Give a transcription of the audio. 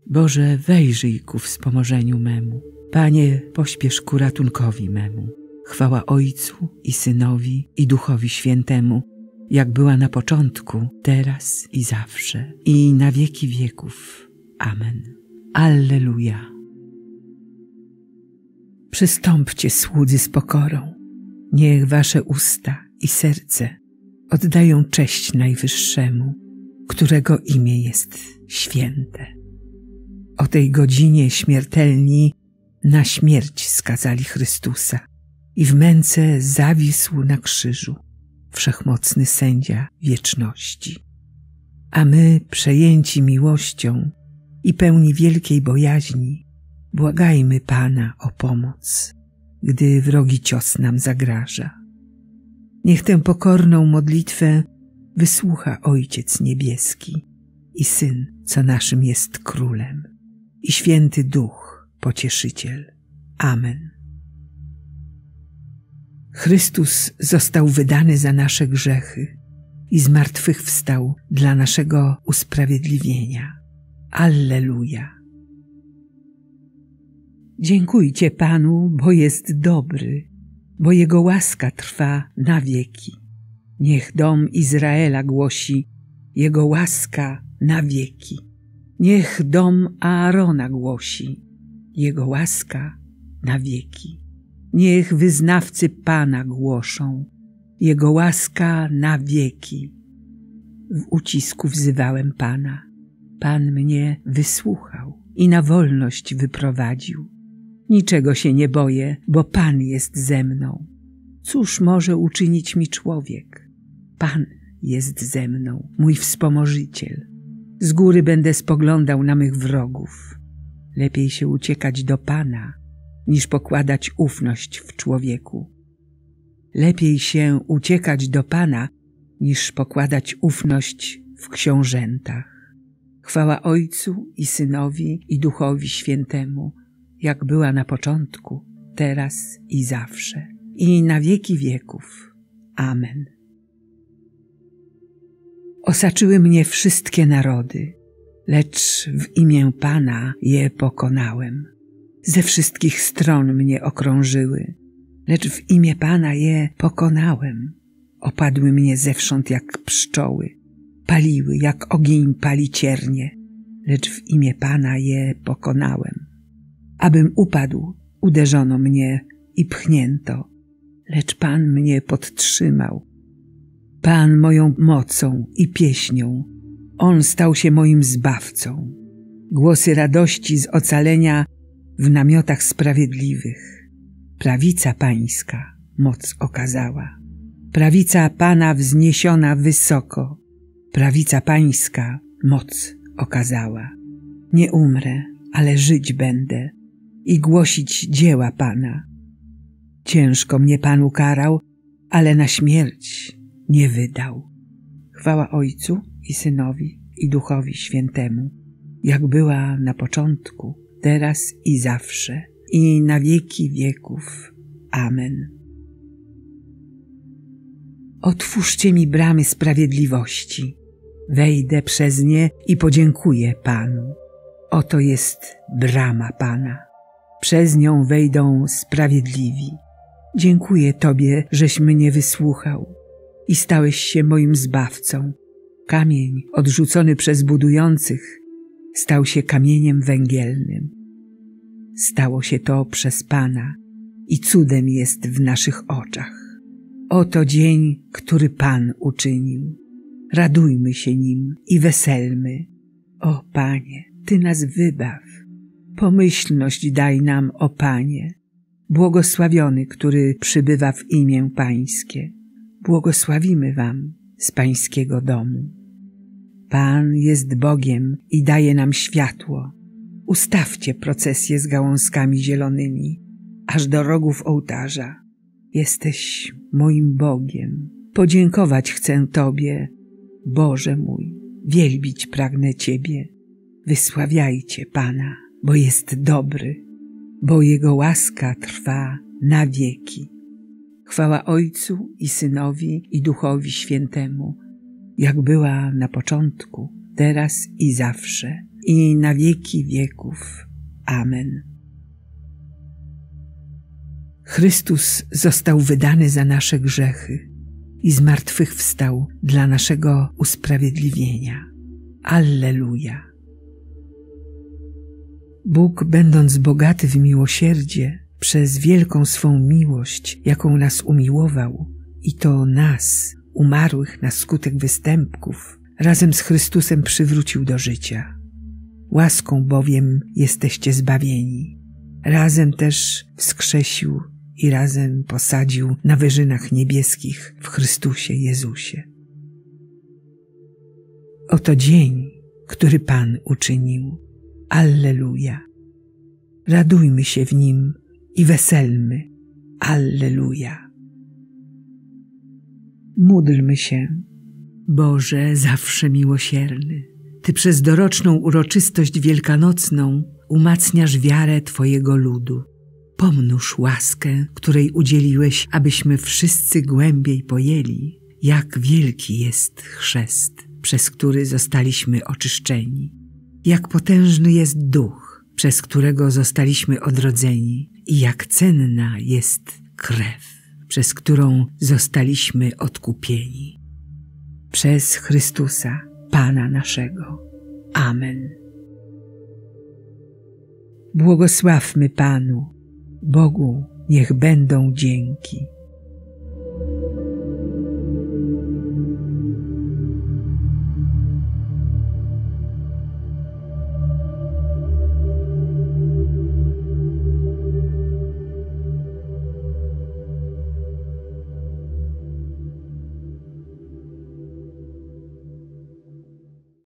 Boże, wejrzyj ku wspomożeniu memu. Panie, pośpiesz ku ratunkowi memu. Chwała Ojcu i Synowi i Duchowi Świętemu, jak była na początku, teraz i zawsze, i na wieki wieków. Amen. Alleluja. Przystąpcie, słudzy, z pokorą. Niech wasze usta i serce oddają cześć Najwyższemu, którego imię jest święte. O tej godzinie śmiertelni na śmierć skazali Chrystusa i w męce zawisł na krzyżu wszechmocny sędzia wieczności. A my, przejęci miłością i pełni wielkiej bojaźni, błagajmy Pana o pomoc, gdy wrogi cios nam zagraża. Niech tę pokorną modlitwę wysłucha Ojciec Niebieski i Syn, co naszym jest Królem, i Święty Duch, Pocieszyciel. Amen. Chrystus został wydany za nasze grzechy i zmartwychwstał dla naszego usprawiedliwienia. Alleluja. Dziękujcie Panu, bo jest dobry, bo Jego łaska trwa na wieki. Niech dom Izraela głosi: Jego łaska na wieki. Niech dom Aarona głosi: Jego łaska na wieki. Niech wyznawcy Pana głoszą: Jego łaska na wieki. W ucisku wzywałem Pana. Pan mnie wysłuchał i na wolność wyprowadził. Niczego się nie boję, bo Pan jest ze mną. Cóż może uczynić mi człowiek? Pan jest ze mną, mój wspomożyciel. Z góry będę spoglądał na mych wrogów. Lepiej się uciekać do Pana, niż pokładać ufność w człowieku. Lepiej się uciekać do Pana, niż pokładać ufność w książętach. Chwała Ojcu i Synowi i Duchowi Świętemu, jak była na początku, teraz i zawsze, i na wieki wieków. Amen. Osaczyły mnie wszystkie narody, lecz w imię Pana je pokonałem. Ze wszystkich stron mnie okrążyły, lecz w imię Pana je pokonałem. Opadły mnie zewsząd jak pszczoły, paliły jak ogień pali ciernie, lecz w imię Pana je pokonałem. Abym upadł, uderzono mnie i pchnięto, lecz Pan mnie podtrzymał. Pan moją mocą i pieśnią, On stał się moim zbawcą. Głosy radości z ocalenia w namiotach sprawiedliwych. Prawica Pańska moc okazała. Prawica Pana wzniesiona wysoko. Prawica Pańska moc okazała. Nie umrę, ale żyć będę i głosić dzieła Pana. Ciężko mnie Pan ukarał, ale na śmierć nie wydał. Chwała Ojcu i Synowi i Duchowi Świętemu, jak była na początku, teraz i zawsze, i na wieki wieków. Amen. Otwórzcie mi bramy sprawiedliwości. Wejdę przez nie i podziękuję Panu. Oto jest brama Pana. Przez nią wejdą sprawiedliwi. Dziękuję Tobie, żeś mnie wysłuchał i stałeś się moim zbawcą. Kamień odrzucony przez budujących stał się kamieniem węgielnym. Stało się to przez Pana i cudem jest w naszych oczach. Oto dzień, który Pan uczynił. Radujmy się nim i weselmy. O Panie, Ty nas wybaw. Pomyślność daj nam, o Panie. Błogosławiony, który przybywa w imię Pańskie. Błogosławimy Wam z Pańskiego domu. Pan jest Bogiem i daje nam światło. Ustawcie procesję z gałązkami zielonymi, aż do rogów ołtarza. Jesteś moim Bogiem. Podziękować chcę Tobie, Boże mój. Wielbić pragnę Ciebie. Wysławiajcie Pana, bo jest dobry, bo Jego łaska trwa na wieki. Chwała Ojcu i Synowi i Duchowi Świętemu, jak była na początku, teraz i zawsze, i na wieki wieków. Amen. Chrystus został wydany za nasze grzechy i zmartwychwstał dla naszego usprawiedliwienia. Alleluja. Bóg, będąc bogaty w miłosierdzie, przez wielką swą miłość, jaką nas umiłował, i to nas, umarłych na skutek występków, razem z Chrystusem przywrócił do życia. Łaską bowiem jesteście zbawieni. Razem też wskrzesił i razem posadził na wyżynach niebieskich w Chrystusie Jezusie. Oto dzień, który Pan uczynił. Alleluja. Radujmy się w nim i weselmy. Alleluja. Módlmy się. Boże, zawsze miłosierny, Ty przez doroczną uroczystość wielkanocną umacniasz wiarę Twojego ludu. Pomnóż łaskę, której udzieliłeś, abyśmy wszyscy głębiej pojęli, jak wielki jest chrzest, przez który zostaliśmy oczyszczeni, jak potężny jest duch, przez którego zostaliśmy odrodzeni i jak cenna jest krew, przez którą zostaliśmy odkupieni. Przez Chrystusa, Pana naszego. Amen. Błogosławmy Panu, Bogu niech będą dzięki.